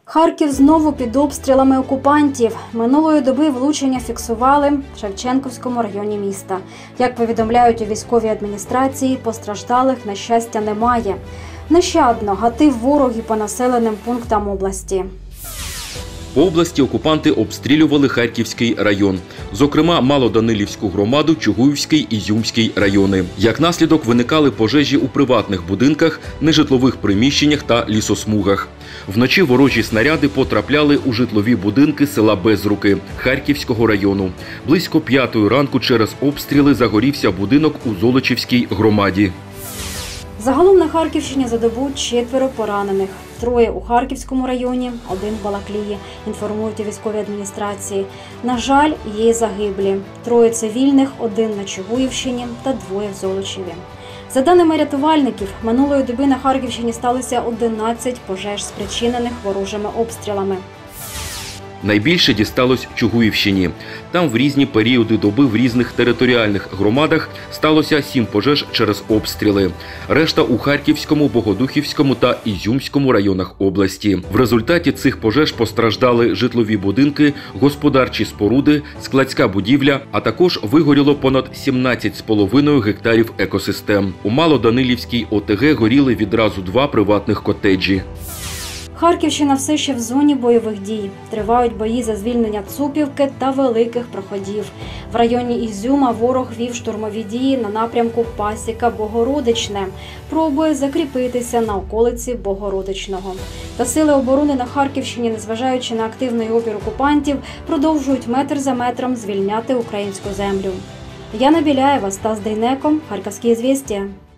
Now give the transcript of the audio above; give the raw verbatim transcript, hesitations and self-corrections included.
Харків знову під обстрілами окупантів. Минулої доби влучення фіксували в Шевченківському районі міста. Як повідомляють у військовій адміністрації, постраждалих, на щастя, немає. Нещадно гатив ворог і по населеним пунктам області. По області окупанти обстрілювали Харківський район. Зокрема, Малоданилівську громаду, Чугуївський, Ізюмський райони. Як наслідок виникали пожежі у приватних будинках, нежитлових приміщеннях та лісосмугах. Вночі ворожі снаряди потрапляли у житлові будинки села Безруки Харківського району. Близько п'ятої ранку через обстріли загорівся будинок у Золочівській громаді. Загалом на Харківщині за добу четверо поранених. Троє у Харківському районі, один в Балаклії, інформують у військовій адміністрації. На жаль, є й загиблі. Троє цивільних, один на Чугуївщині та двоє в Золочеві. За даними рятувальників, минулої доби на Харківщині сталося одинадцять пожеж, спричинених ворожими обстрілами. Найбільше дісталось Чугуївщині. Там в різні періоди доби в різних територіальних громадах сталося сім пожеж через обстріли. Решта у Харківському, Богодухівському та Ізюмському районах області. В результаті цих пожеж постраждали житлові будинки, господарчі споруди, складська будівля, а також вигоріло понад сімнадцять з половиною гектарів екосистем. У Малоданилівській ОТГ горіли відразу два приватних котеджі. Харківщина все ще в зоні бойових дій. Тривають бої за звільнення Цупівки та великих проходів. В районі Ізюма ворог вів штурмові дії на напрямку Пасіка-Богородичне. Пробує закріпитися на околиці Богородичного. Та сили оборони на Харківщині, незважаючи на активний опір окупантів, продовжують метр за метром звільняти українську землю. Яна Біляєва, Стас Дейнеко, Харківські звістя.